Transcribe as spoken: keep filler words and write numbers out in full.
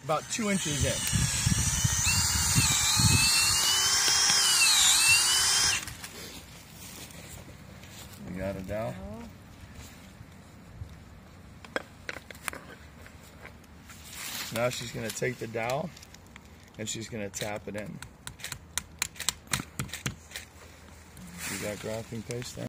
about two inches in. You got a dowel? Now she's going to take the dowel and she's going to tap it in. You got grafting paste there?